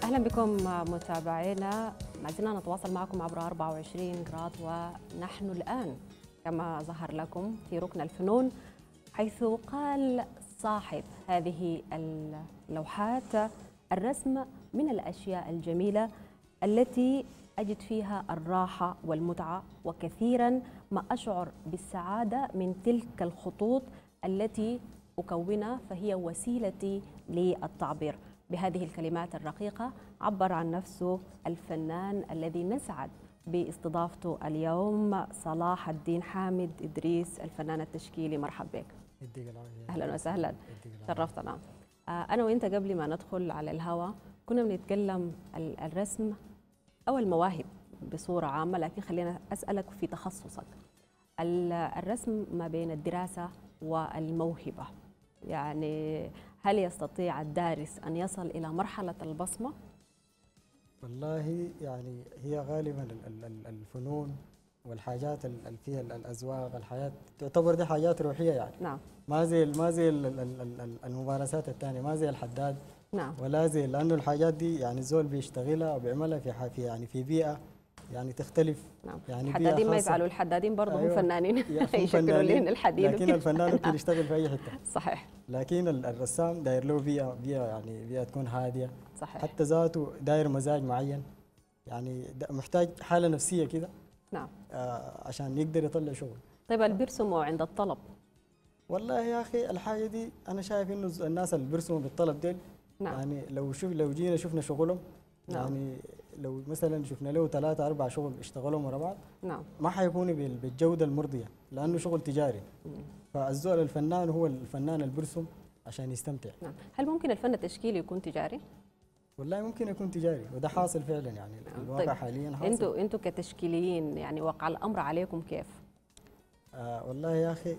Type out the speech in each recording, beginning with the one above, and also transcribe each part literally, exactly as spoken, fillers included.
أهلا بكم متابعينا، ما زلنا نتواصل معكم عبر أربعة وعشرين جراد، ونحن الآن كما ظهر لكم في ركن الفنون، حيث قال صاحب هذه اللوحات: الرسم من الأشياء الجميلة التي أجد فيها الراحة والمتعة، وكثيرا ما أشعر بالسعادة من تلك الخطوط التي أكونها، فهي وسيلتي للتعبير. بهذه الكلمات الرقيقة عبر عن نفسه الفنان الذي نسعد باستضافته اليوم، صلاح الدين حامد إدريس، الفنان التشكيلي. مرحب بك. أهلا وسهلا، شرفتنا. أنا وإنت قبل ما ندخل على الهواء كنا بنتكلم الرسم أو المواهب بصورة عامة، لكن خلينا أسألك في تخصصك. الرسم ما بين الدراسة والموهبة، يعني هل يستطيع الدارس أن يصل إلى مرحلة البصمة؟ والله يعني هي غالبا الفنون والحاجات اللي فيها الأذواق، الحياة تعتبر دي حاجات روحية يعني. نعم. ما زي ما زي الممارسات الثانية، ما زي الحداد. نعم. ولا زي، لأنه الحاجات دي يعني زول بيشتغلها وبيعملها في في يعني في بيئة يعني تختلف. نعم. يعني الحدادين ما يزعلوا، الحدادين برضه هم أيوة. فنانين يشكلوا لهم الحديد، لكن الفنان ممكن يشتغل في أي حتة. صحيح. لكن الرسام داير له بيئة بيئة يعني بيئة تكون هادية. صحيح. حتى ذاته داير مزاج معين، يعني محتاج حالة نفسية كده. نعم. آه عشان يقدر يطلع شغل. طيب اللي بيرسموا عند الطلب؟ والله يا أخي الحاجة دي أنا شايف إنه الناس اللي بيرسموا بالطلب ديل، نعم. يعني لو شوف لو جينا شفنا شغلهم، نعم. يعني لو مثلا شفنا له ثلاثة أربع شغل اشتغلوا ورا بعض، نعم، ما حيكونوا بالجودة المرضية، لأنه شغل تجاري. مم. فالزول الفنان هو الفنان اللي بيرسم عشان يستمتع. نعم. هل ممكن الفن التشكيلي يكون تجاري؟ والله ممكن يكون تجاري، وده حاصل فعلا يعني. نعم. الواقع طيب. حاليا حاصل. انتوا انتوا كتشكيليين يعني وقع الامر عليكم كيف؟ آه والله يا اخي،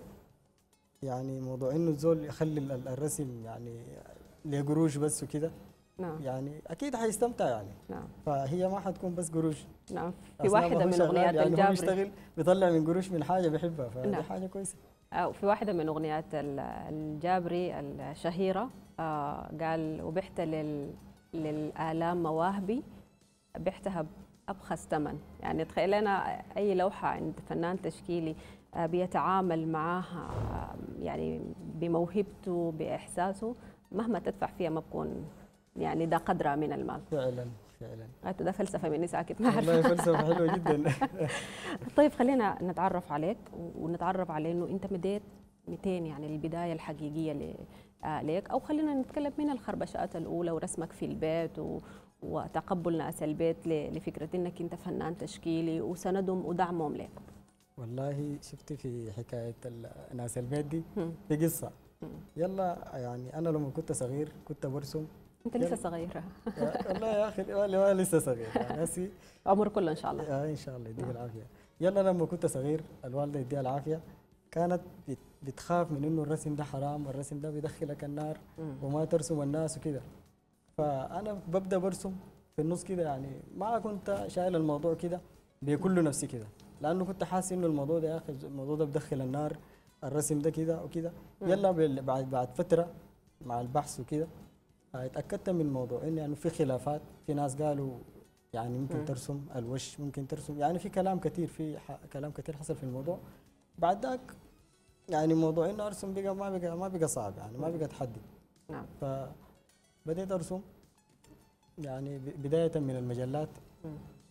يعني موضوع انه الزول يخلي الرسم يعني لقروش بس وكده، نعم، يعني اكيد حيستمتع يعني. نعم. فهي ما حتكون بس قروش. نعم. في واحده من اغنيات يعني الجابري هو بيشتغل بيطلع من قروش من حاجه بيحبها، فدي نعم. حاجه كويسه. أو في واحده من اغنيات الجابري الشهيره آه قال: وبحت لل للآلام مواهبي بعتها بأبخس ثمن. يعني تخيل لنا أي لوحة عند فنان تشكيلي بيتعامل معها يعني بموهبته بإحساسه، مهما تدفع فيها ما بكون يعني ده قدرها من المال. فعلا فعلا. ده فلسفة مني ساكت ما والله فلسفة حلوة جدا. طيب خلينا نتعرف عليك ونتعرف على إنه أنت مديت مئتين يعني البداية الحقيقية ليك، أو خلينا نتكلم من الخربشات الأولى ورسمك في البيت و... وتقبل ناس البيت لفكرة إنك أنت فنان تشكيلي وسندهم ودعمهم لك. والله شفتي في حكاية ناس البيت دي في قصة. يلا يعني أنا لما كنت صغير كنت برسم. أنت لسه صغير. والله يا أخي والله لسه صغير يعني عمر كله إن شاء الله. آه إن شاء الله يديك العافية. يلا لما كنت صغير الوالدة يديها العافية كانت بتخاف من إنه الرسم ده حرام، الرسم ده بيدخلك النار وما ترسم الناس وكده. فأنا ببدأ برسم في النص كده، يعني ما كنت شايل الموضوع كده بكل نفسي كده، لأنه كنت حاسس إنه الموضوع ده يا أخي الموضوع ده بدخل النار، الرسم ده كده وكده. يلا بعد بعد فترة مع البحث وكده اتأكدت من الموضوع إنه يعني في خلافات، في ناس قالوا يعني ممكن م. ترسم الوش، ممكن ترسم، يعني في كلام كثير، في كلام كثير حصل في الموضوع. بعد ذاك يعني موضوع إنه أرسم بقى ما بقى ما بقى صعب، يعني ما بقى تحدي. نعم. فبديت أرسم يعني بداية من المجلات. م.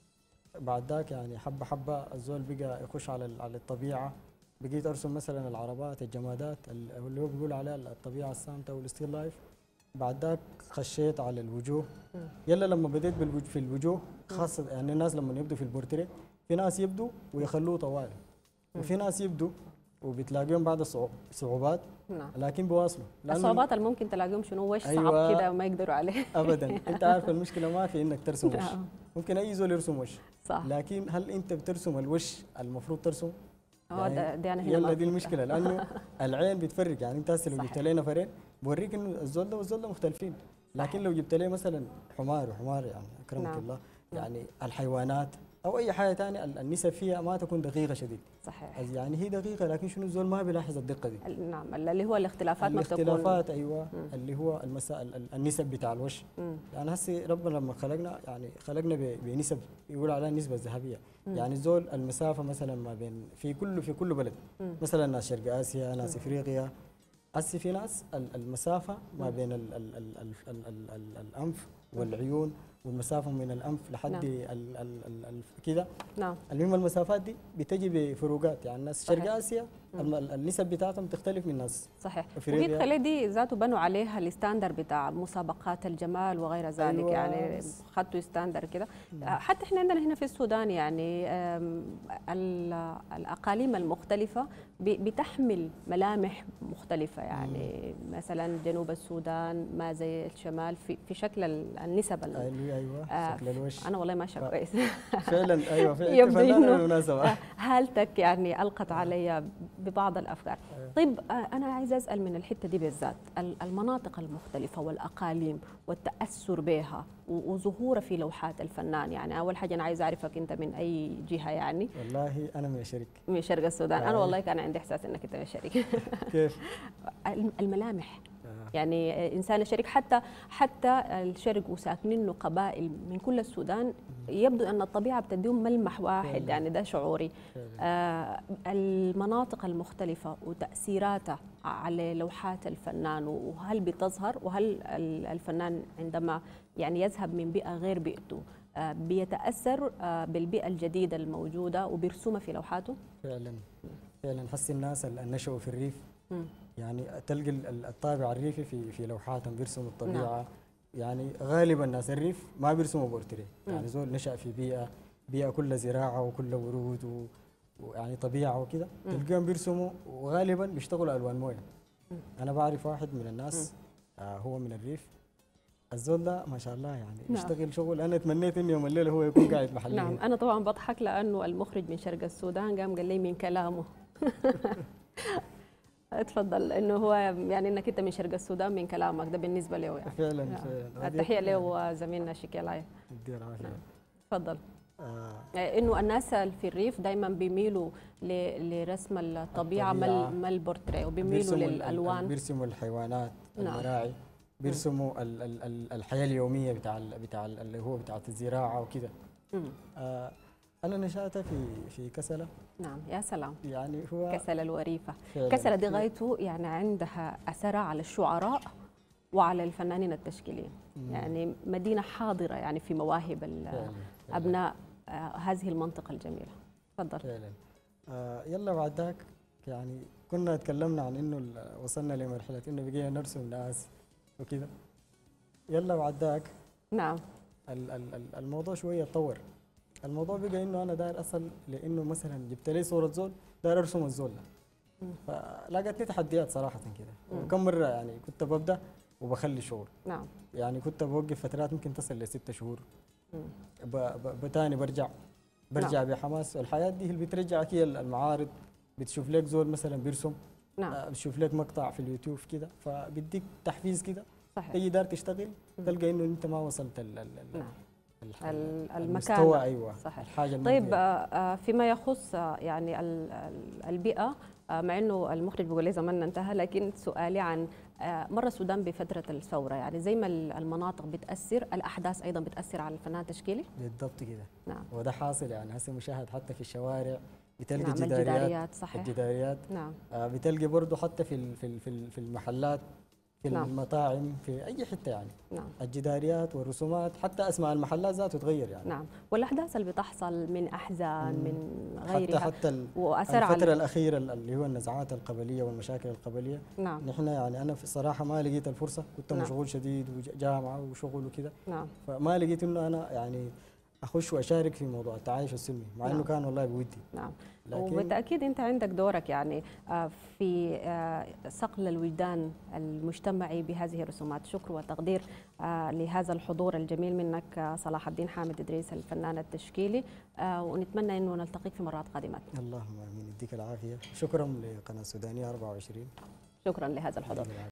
بعد ذاك يعني حبة حبة الزول بقى يخش على على الطبيعة. بقيت أرسم مثلا العربات، الجمادات اللي هو بيقول عليها الطبيعة الصامتة والستيل لايف. بعد ذاك خشيت على الوجوه. م. يلا لما بديت في الوجوه خاصة يعني الناس لما يبدوا في البورتريه، في ناس يبدوا ويخلوه طوال، وفي ناس يبدوا وبتلاقيهم بعد صعوبات. نعم. لكن بواصلوا. الصعوبات اللي ممكن تلاقيهم شنو؟ وش أيوة صعب كده وما يقدروا عليه. ابدا. انت عارف المشكله ما في انك ترسم وش. نعم. ممكن اي زول يرسم وش، صح. لكن هل انت بترسم الوش المفروض ترسم؟ اه يعني دي انا هنا يلا دي المشكله، لانه العين بتفرق. يعني انت هسه لو جبت لي نفرين بوريك انه الزول ده والزول ده مختلفين، لكن لو جبت لي مثلا حمار وحمار يعني اكرمك. نعم. الله يعني الحيوانات او اي حاجه ثانيه النسب فيها ما تكون دقيقه شديد. صحيح. يعني هي دقيقه لكن شنو الزول ما بيلاحظ الدقه دي. ال- نعم اللي هو الاختلافات ما بتكون. الاختلافات ايوه مم. اللي هو المسا... ال- ال- النسب بتاع الوش. مم. يعني هسه ربنا لما خلقنا يعني خلقنا ب... بنسب يقول عليها النسبه الذهبيه. مم. يعني الزول المسافه مثلا ما بين في كل في كل بلد مم. مثلا ناس شرق اسيا ناس افريقيا هسه في ناس ال- المسافه ما مم. بين ال ال ال ال ال ال ال الانف والعيون والمسافه من الانف لحد نعم. ال ال ال ال كده. نعم. المهم المسافات دي بتجي بفروقات يعني الناس صحيح. شرق اسيا الم- النسب بتاعتهم تختلف من الناس صحيح. أفريقيا. وهي تخلي دي ذاته بنوا عليها الستاندر بتاع مسابقات الجمال وغير ذلك. أيوة. يعني خدوا ستاندر كده. حتى احنا عندنا هنا في السودان يعني آم، ال- الاقاليم المختلفه ب- بتحمل ملامح مختلفه يعني مثلا جنوب السودان ما زي الشمال في في شكل ال- النسب ال- ايوه ايوه آه، شكل الوش انا والله ماشيه ف- كويس. فعلا ايوه فعلا يبدو فنانة إنه بالمناسبه. هالتك يعني ألقت علي ببعض الأفكار. أيوة. طيب آه، أنا عايزة أسأل من الحتة دي بالذات ال- المناطق المختلفة والأقاليم والتأثر بها و- وظهوره في لوحات الفنان. يعني أول حاجة أنا عايزة أعرفك أنت من أي جهة يعني. والله انا من الشرق. من شرق السودان. أنا آه. والله كان عندي إحساس أنك أنت من الشرق. كيف؟ الم- الملامح آه. يعني إنسان الشرق حتى حتى الشرق وساكنينه قبائل من كل السودان يبدو أن الطبيعة بتديهم ملمح واحد. فعلا. يعني ده شعوري. فعلا. آه المناطق المختلفة وتأثيراتها على لوحات الفنان وهل بتظهر وهل ال- الفنان عندما يعني يذهب من بيئة غير بيئته آه بيتأثر آه بالبيئة الجديدة الموجودة وبيرسمها في لوحاته؟ فعلا فعلا حس الناس اللي نشأوا في الريف مم. يعني تلقى ال- الطابع الريفي في في لوحاتهم بيرسموا الطبيعه. نعم. يعني غالبا الناس الريف ما بيرسموا بورتريه. مم. يعني زول نشأ في بيئه بيئه كلها زراعه وكلها ورود و ويعني طبيعه وكده مم. تلقاهم بيرسموا وغالبا بيشتغلوا الوان مويه. مم. انا بعرف واحد من الناس آه هو من الريف الزول ده ما شاء الله يعني نعم. يشتغل شغل انا تمنيت انه يوم الليله هو يكون قاعد محليا. نعم أنا طبعا بضحك لأنه المخرج من شرق السودان قام قال لي من كلامه. اتفضل انه هو يعني انك انت من شرق السودان من كلامك ده بالنسبه له يعني. فعلا نعم. فعلا التحيه له وزميلنا شيكيلاي. يديه العافيه. نعم. تفضل. آه. انه الناس اللي في الريف دايما بيميلوا ل- لرسم الطبيعه ما الطبيعة. ال- ما البورتريه وبيميلوا بيرسموا ال- ال- للالوان. بيرسموا الحيوانات نعم. المراعي بيرسموا ال- ال- ال- الحياه اليوميه بتاع ال- بتاع ال- اللي هو بتاعت الزراعه وكده. مم. آه انا نشأت في في كسله. نعم يا سلام. يعني هو كسلة الوريفة. فعلاً كسلة دي في- غايته يعني عندها أثرها على الشعراء وعلى الفنانين التشكيليين. مم. يعني مدينة حاضرة يعني في مواهب ال- فعلاً. فعلاً. أبناء آه، هذه المنطقة الجميلة. تفضل. فعلا آه يلا بعد ذاك يعني كنا تكلمنا عن انه ال- وصلنا لمرحله انه بقينا نرسم ناس وكده. يلا بعد ذاك نعم. ال- ال- ال- الموضوع شويه اتطور. الموضوع بقى انه انا داير اصل لانه مثلا جبت لي صوره زول داير ارسم الزول ده. مم. فلاقتني تحديات صراحه كده. مم. وكم مره يعني كنت ببدا وبخلي شغل. نعم. يعني كنت بوقف فترات ممكن تصل لستة شهور. مم. ب- ب- بتاني برجع برجع بحماس. الحياه دي هي اللي بترجعك هي المعارض بتشوف لك زول مثلا بيرسم. نعم. آه، بتشوف لك مقطع في اليوتيوب كده فبيديك تحفيز كده. صحيح. تيجي دار تشتغل مم. تلقى انه انت ما وصلت ال ال ال نعم. الح- ال- المستوى. المكانة. ايوه صحيح. الحاجه طيب المرضية. آه، آه، فيما يخص آه، يعني ال- ال- البيئة آه، مع انه المخرج بيقول لي زماننا انتهى لكن سؤالي عن آه، مر السودان بفترة الثورة يعني زي ما ال- المناطق بتأثر الأحداث أيضا بتأثر على الفنان التشكيلي. بالضبط كده. نعم. وده حاصل يعني هسه مشاهد حتى في الشوارع بتلقى نعم جداريات. الجداريات. صحيح. الجداريات نعم. آه، بتلقى برضه حتى في ال- في ال- في ال- في المحلات في نعم. المطاعم في اي حته يعني نعم. الجداريات والرسومات حتى اسماء المحلات ذاته تغير يعني. نعم والأحداث اللي بتحصل من أحزان مم. من حتى غيرها حتى ال- وأثر الفترة على. الأخيرة اللي هو النزاعات القبلية والمشاكل القبلية. نعم. نحن يعني أنا في الصراحة ما لقيت الفرصة كنت نعم. مشغول شديد وجامعة وشغل وكده. نعم. فما لقيت إنه أنا يعني أخش وأشارك في موضوع التعايش السلمي مع نعم. إنه كان والله بودي. نعم. لكن وبالتأكيد أنت عندك دورك يعني آه، في آه، صقل الوجدان المجتمعي بهذه الرسومات. شكر وتقدير آه، لهذا الحضور الجميل منك آه، صلاح الدين حامد إدريس الفنان التشكيلي آه، ونتمنى أنه نلتقيك في مرات قادمة. اللهم آمين يديك العافية. شكرا لقناة السودانية أربعة وعشرين. شكرا لهذا الحضور.